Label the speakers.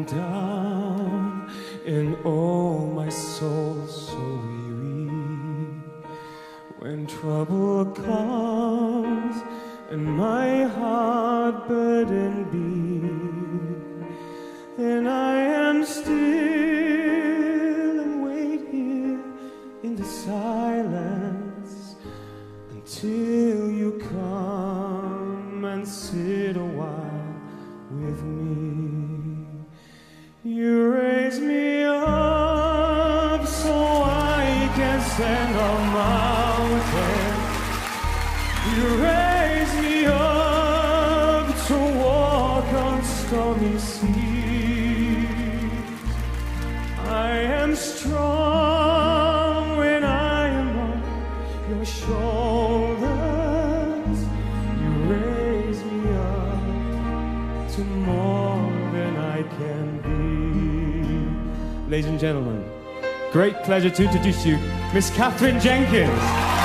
Speaker 1: down, and oh, my soul so weary. When trouble comes and my heart burdened be, then I am still and wait here in the silence until you come and sit a while with me. You raise me up so I can stand on mountains. You raise me up to walk on stormy seas. I am strong when I am on your shoulders. You raise me up to more than I can be. Ladies and gentlemen, great pleasure to introduce you, Miss Katherine Jenkins.